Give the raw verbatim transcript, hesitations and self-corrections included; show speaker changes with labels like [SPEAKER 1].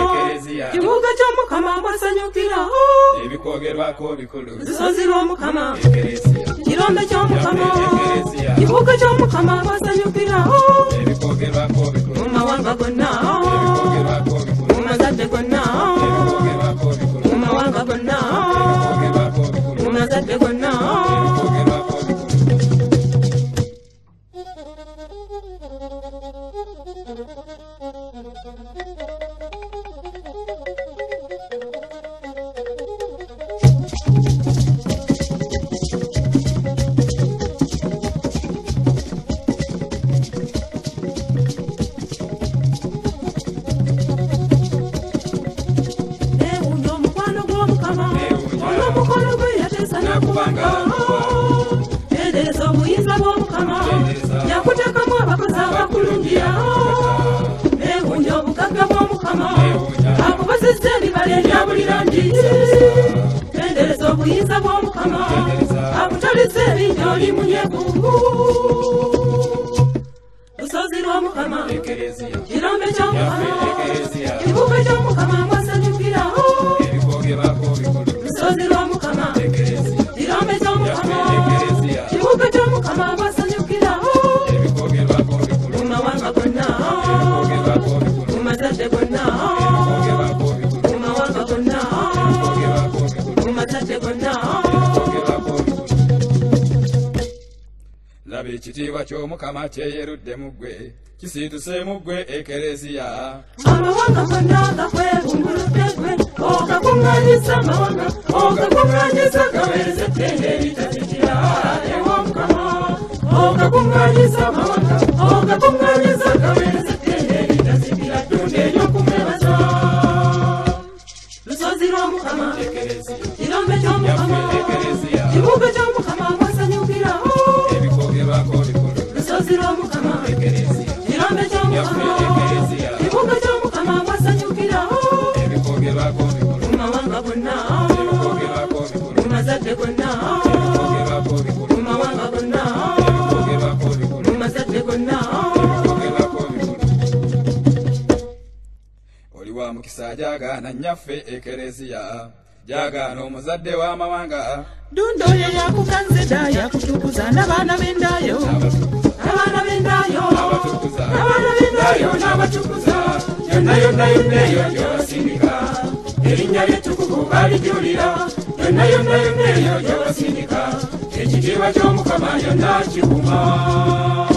[SPEAKER 1] kibuga ky'omukama mwasanyukira
[SPEAKER 2] ebikwogerwako bikulu
[SPEAKER 1] lusozi lw'omukama kirombe ky'omukama kibuga ky'omukama mwasanyukira
[SPEAKER 2] ebikwogerwako bikulu
[SPEAKER 1] mu mawanga gonna mu mazadde gonna mu mawanga gonna mu mazadde gonna yakutekamu abakozi abakulungira ewunya obugagga bw'omukama akubazizza ebibala ebyabulirandi endereza obuyinza bw'omukama akutaliza ebinja oli munyeku lusozi lw'omukama kirombe ky'omukama kibuga ky'omukama mwasanyukira lusozi lw'omukama kirombe ky'omukama kibuga ky'omukama mwasanyukira mu mawanga gonna mu mazadde gonna mu mawanga gonna mu mazadde gonna
[SPEAKER 2] laba ekitiibwa ky'omukama kyeyerudde mu ggwe kisiituse mu ggwe ekereziya
[SPEAKER 1] amawanga gonna gakwebumbuludde ggwe okakuŋŋaanyisa amawanga okakuŋŋaanyisa gaweereza ettende eritazikira ew'omukama okakuŋŋaanyisa amawanga okakuŋŋaanyisa gaweereza ettende eritazikira ddunde ery'okumwebaza lusozi lw'omukama kirombe ky'omukama kibuga ky'omukama mwasanyukira lusozi lw'omukama kirombe ky'omukama kibuga ky'omukama mwasanyukira mu mawanga gonna mu mazadde gonna mu mawanga gonna mu mazadde gonna
[SPEAKER 2] oli wa mukisa jagaana nnyaffe ekereziya jagaana omuzadde w'amawanga
[SPEAKER 1] dundo ye yakukanzeda yakutukuza n'abaana b'endaayo abaana b'endaayo abaana b'endaayo n'abatukuza yonna yonna yonna eyo gy'obasindika erinnya ly'ettukuvu balijulira yonna yonna yonna eyo gy'obasindika ekitiibwa ky'omukama yonna kikuma